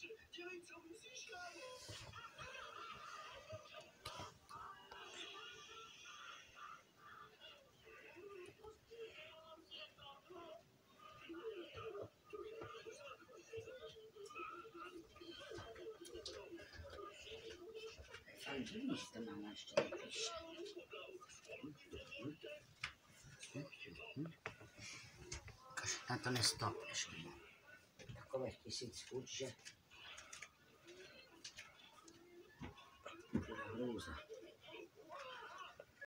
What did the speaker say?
Fakt, že nic to máma ještě nepíše. Na to nestopneš. Takových 1000 fut, že... To je hrůza.